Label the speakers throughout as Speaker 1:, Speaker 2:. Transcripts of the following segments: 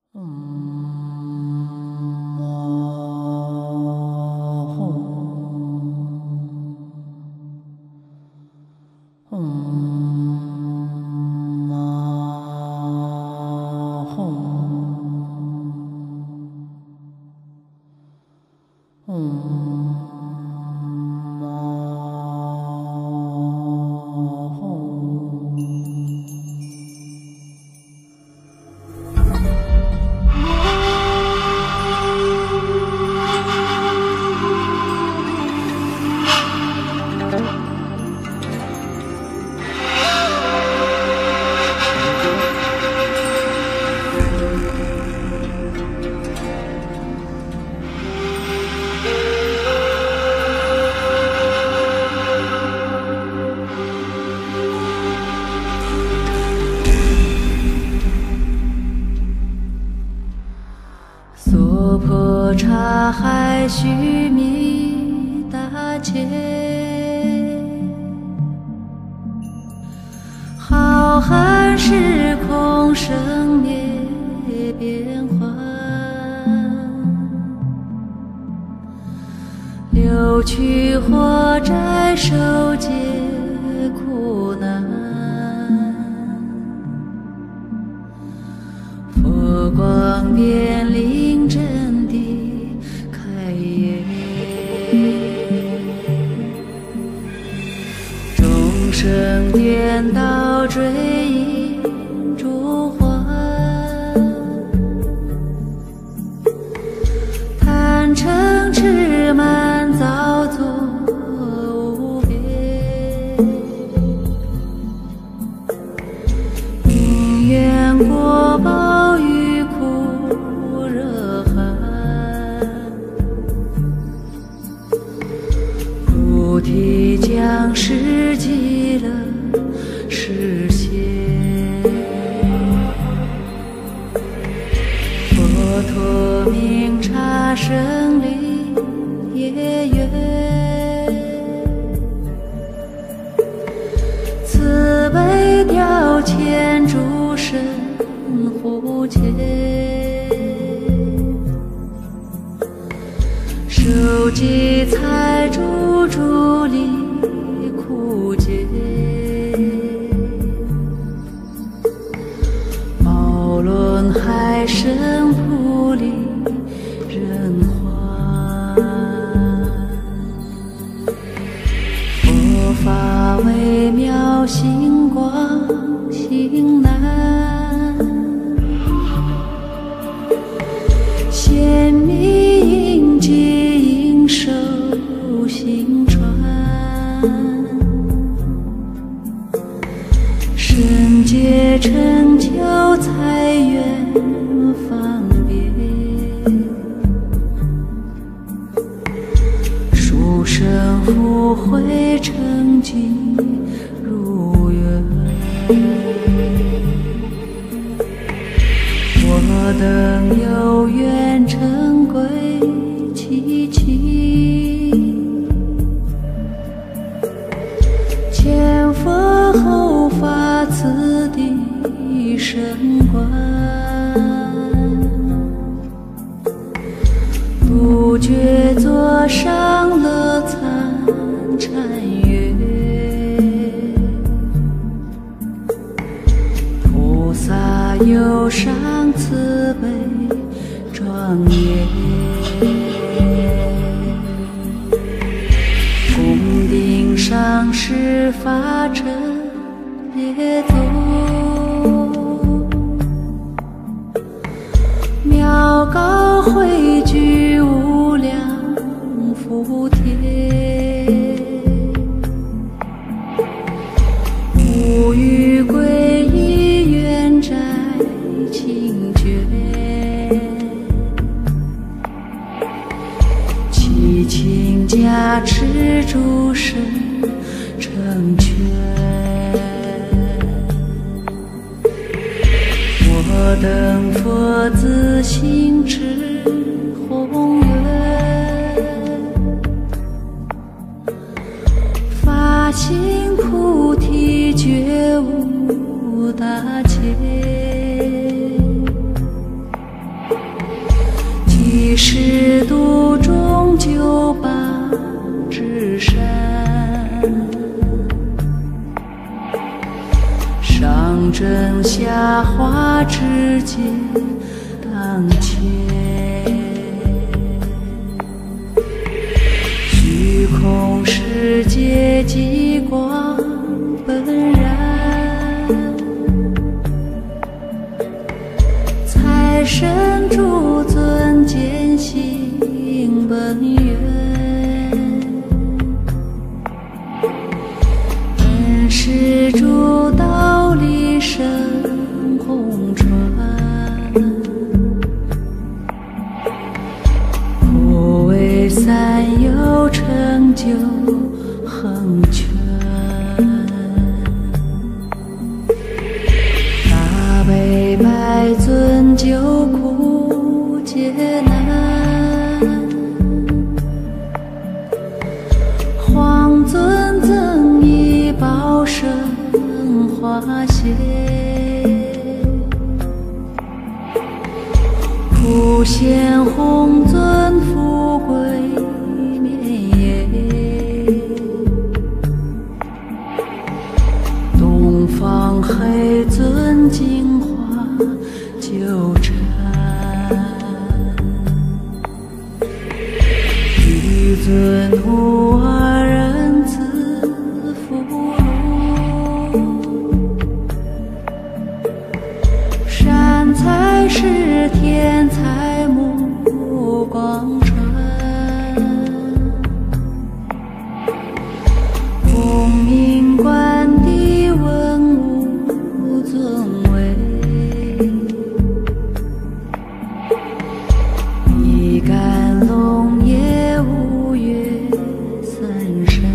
Speaker 1: 娑婆刹海须弥大劫，浩瀚时空生灭变幻，六趣火灾受劫苦难，佛光遍临真谛开眼，众生颠倒追忆诸幻，贪嗔痴慢造作无边，因缘果报欲苦热寒，菩提将示极乐实现，佛陀明察生离业缘，慈悲调遣诸生护戒，受集财诸诸离苦劫，宝轮海深普利人寰，佛法微妙星光星难，显密应接应受心传，圣洁成就财源方便，殊胜福慧成尽如愿，我等有缘成归其情，前佛后法此地升观，不觉座上乐参禅悦，菩萨有上慈悲庄严，宫顶上施法尘列祖，妙高汇聚无量福田，无余归依愿斋清觉，祈请加持诸生成全，我等佛子行持宏愿，发心菩提觉悟大劫， 直接当前，虚空世界极光本然，财神诸尊见性本源，本是诸道理生红传，不为三有成就恒全，大悲百尊救苦劫难，皇尊赠以报身化现，普贤宏尊富贵绵延，东方黑尊净化纠缠，玉尊无二人自福禄，善财是天才目光传，功名官地文武尊位，一干龙也五岳三山，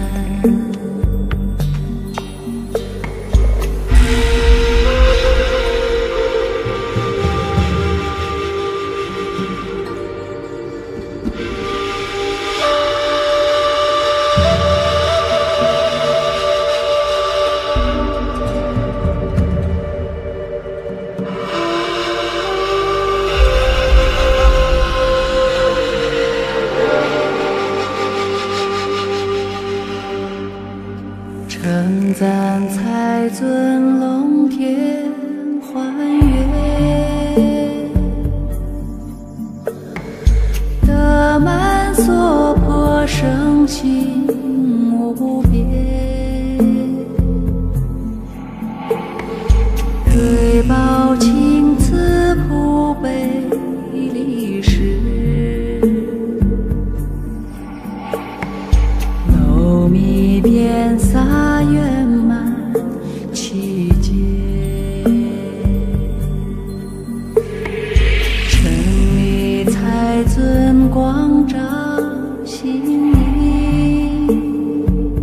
Speaker 1: 称赞财尊龙天还原，得满所破圣心无边，瑞宝清慈普悲历史，漏密遍洒圆满其间，沉迷财尊光照心灵，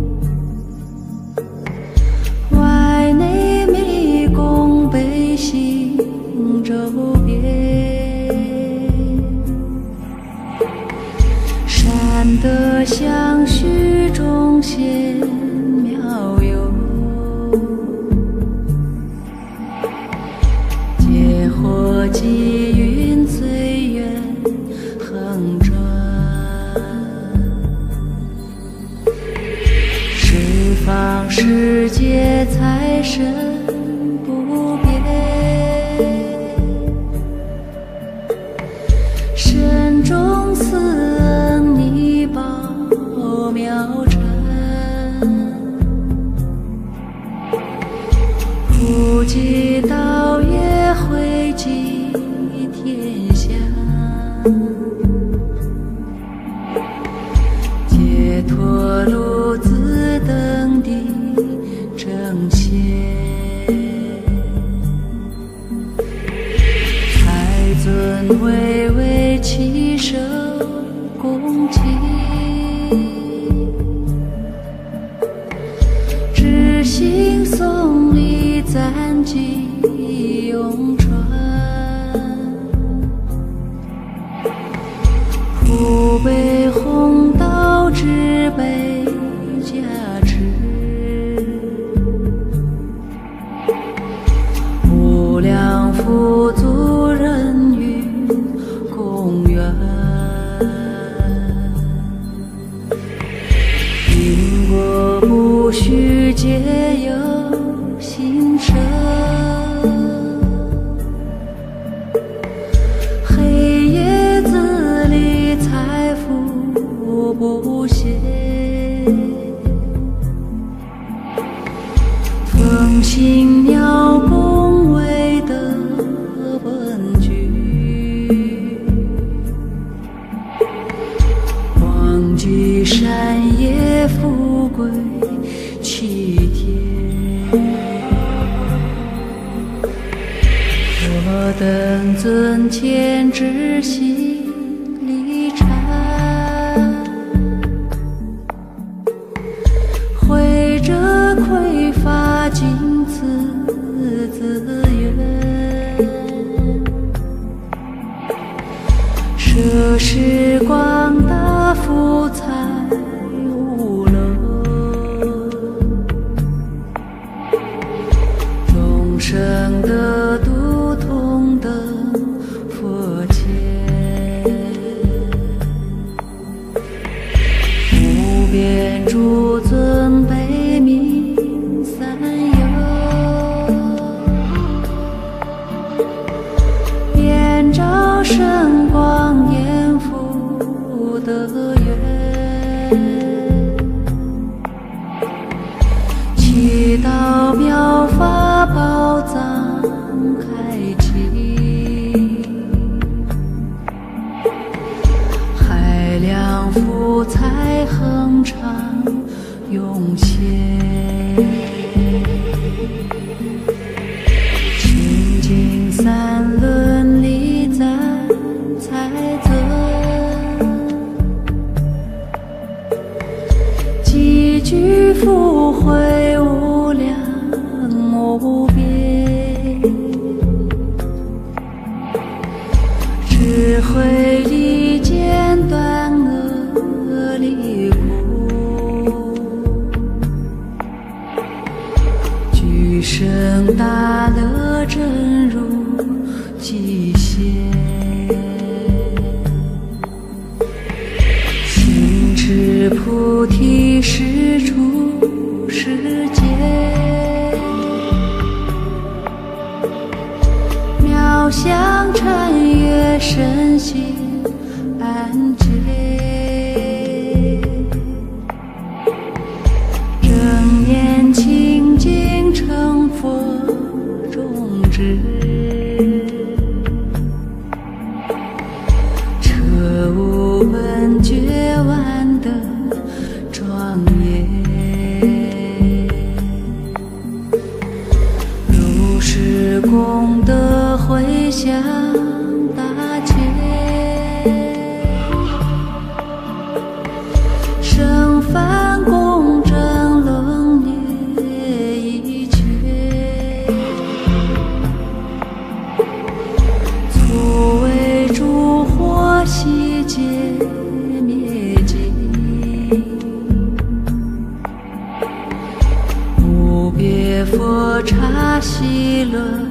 Speaker 1: 外内密供悲心周边，善德相续众贤妙有，劫祸积云随缘横转，十方世界财神不变，身中四恩泥宝妙禅，普济道业汇集天下，解脱路自登地正显，财尊巍巍其手恭敬，知行诵礼赞记永传，普被弘道之悲加持，无量福足人云共圆，因果不虚皆有心生， 圣尊前知悉离禅，会者匮乏尽此资源，舍世广大福财无漏，众生得度同等佛前，无边诸尊悲悯三有，遍照圣光严福德缘，祈祷妙法宝藏开启，海量福财恒常涌现，清净三轮理在财增，积聚福慧无量无边，智慧利见断恶离苦，具生大乐真如极限，行持菩提是处世间，妙相禅悦身心安歇，正念清净成佛种智，彻悟闻觉万德庄严，如是功德回向大千，生梵公正轮业一切，粗为诸惑悉皆灭尽，无别佛刹悉轮